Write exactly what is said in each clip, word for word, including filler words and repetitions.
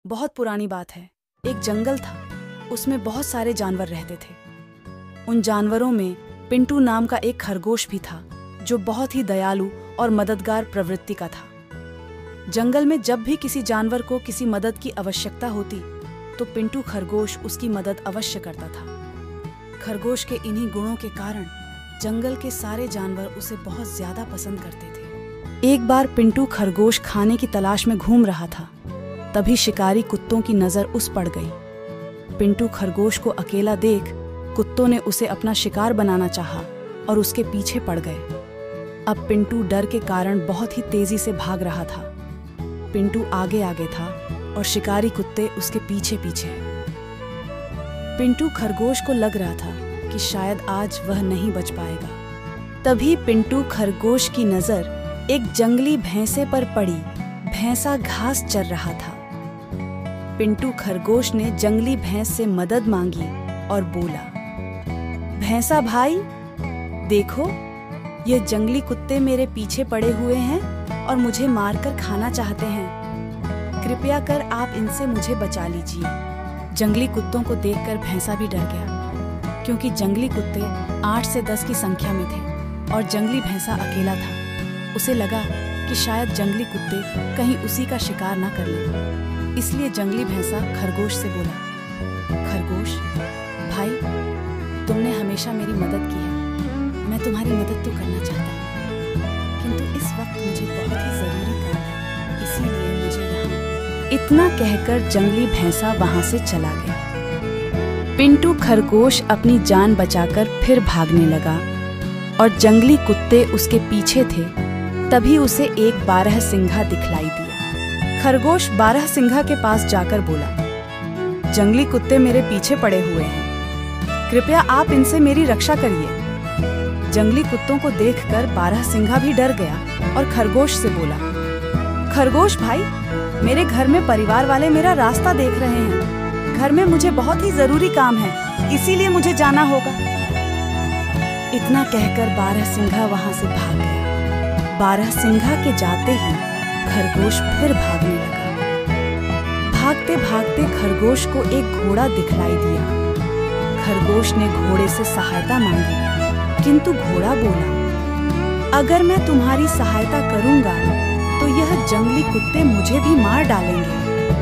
बहुत पुरानी बात है। एक जंगल था, उसमें बहुत सारे जानवर रहते थे। उन जानवरों में पिंटू नाम का एक खरगोश भी था, जो बहुत ही दयालु और मददगार प्रवृत्ति का था। जंगल में जब भी किसी जानवर को किसी मदद की आवश्यकता होती, तो पिंटू खरगोश उसकी मदद अवश्य करता था। खरगोश के इन्हीं गुणों के कारण जंगल के सारे जानवर उसे बहुत ज्यादा पसंद करते थे। एक बार पिंटू खरगोश खाने की तलाश में घूम रहा था, तभी शिकारी कुत्तों की नजर उस पड़ गई। पिंटू खरगोश को अकेला देख कुत्तों ने उसे अपना शिकार बनाना चाहा और उसके पीछे पड़ गए। अब पिंटू डर के कारण बहुत ही तेजी से भाग रहा था। पिंटू आगे आगे था और शिकारी कुत्ते उसके पीछे पीछे। पिंटू खरगोश को लग रहा था कि शायद आज वह नहीं बच पाएगा। तभी पिंटू खरगोश की नजर एक जंगली भैंसे पर पड़ी। भैंसा घास चर रहा था। पिंटू खरगोश ने जंगली भैंस से मदद मांगी और बोला, भैंसा भाई, देखो, ये जंगली कुत्ते मेरे पीछे पड़े हुए हैं और मुझे मारकर खाना चाहते हैं। कृपया कर आप इनसे मुझे बचा लीजिए। जंगली कुत्तों को देखकर भैंसा भी डर गया, क्योंकि जंगली कुत्ते आठ से दस की संख्या में थे और जंगली भैंसा अकेला था। उसे लगा कि शायद जंगली कुत्ते कहीं उसी का शिकार ना कर लें। इसलिए जंगली भैंसा खरगोश से बोला, खरगोश भाई, तुमने हमेशा मेरी मदद की है। मैं तुम्हारी मदद तो करना चाहता हूँ, किंतु इस वक्त मुझे बहुत ही जरूरी काम है, इसीलिए मुझे यहाँ। इतना कहकर जंगली भैंसा वहां से चला गया। पिंटू खरगोश अपनी जान बचाकर फिर भागने लगा और जंगली कुत्ते उसके पीछे थे। तभी उसे एक बारहसिंघा दिखलाई दिया। खरगोश बारहसिंघा के पास जाकर बोला, जंगली कुत्ते मेरे पीछे पड़े हुए हैं, कृपया आप इनसे मेरी रक्षा करिए। जंगली कुत्तों को देखकर बारहसिंघा भी डर गया और खरगोश से बोला, खरगोश भाई, मेरे घर में परिवार वाले मेरा रास्ता देख रहे हैं। घर में मुझे बहुत ही जरूरी काम है, इसीलिए मुझे जाना होगा। इतना कहकर बारहसिंघा वहां से भाग गया। बारहसिंघा के जाते ही खरगोश फिर भागने लगा। भागते भागते खरगोश को एक घोड़ा दिखलाई दिया। खरगोश ने घोड़े से सहायता मांगी, किंतु घोड़ा बोला, अगर मैं तुम्हारी सहायता करूंगा तो यह जंगली कुत्ते मुझे भी मार डालेंगे।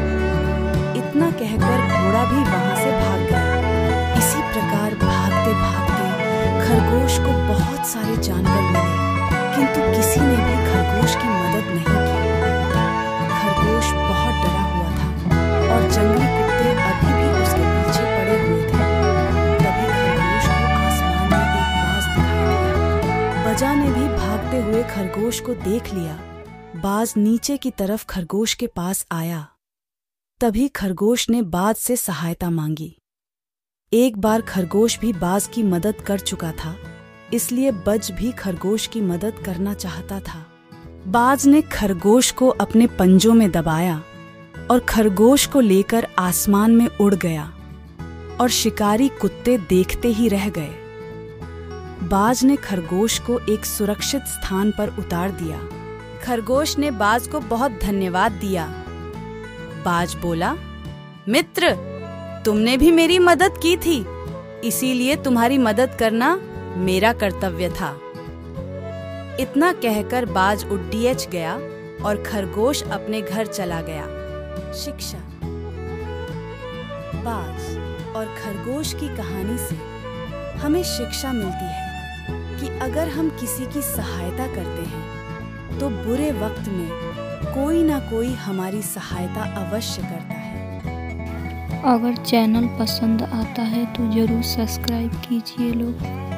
इतना कहकर घोड़ा भी वहां से भाग गया। इसी प्रकार भागते भागते खरगोश को बहुत सारे जानवर मिले, किंतु किसी ने भी खरगोश की मदद नहीं की। खरगोश बहुत डरा हुआ था और जंगली कुत्ते अभी भी उसके पीछे पड़े हुए थे। तभी खरगोश को आसमान में एक बाज दिखाई दिया। बजा ने भी भागते हुए खरगोश को देख लिया। बाज नीचे की तरफ खरगोश के पास आया। तभी खरगोश ने बाज से सहायता मांगी। एक बार खरगोश भी बाज की मदद कर चुका था, इसलिए बज भी खरगोश की मदद करना चाहता था। बाज ने खरगोश को अपने पंजों में दबाया और खरगोश को लेकर आसमान में उड़ गया और शिकारी कुत्ते देखते ही रह गए। बाज ने खरगोश को एक सुरक्षित स्थान पर उतार दिया। खरगोश ने बाज को बहुत धन्यवाद दिया। बाज बोला, मित्र, तुमने भी मेरी मदद की थी, इसीलिए तुम्हारी मदद करना मेरा कर्तव्य था। इतना कहकर बाज उड्डीएच गया और खरगोश अपने घर चला गया। शिक्षा। बाज और खरगोश की कहानी से हमें शिक्षा मिलती है कि अगर हम किसी की सहायता करते हैं तो बुरे वक्त में कोई ना कोई हमारी सहायता अवश्य करता है। अगर चैनल पसंद आता है तो जरूर सब्सक्राइब कीजिए लोग।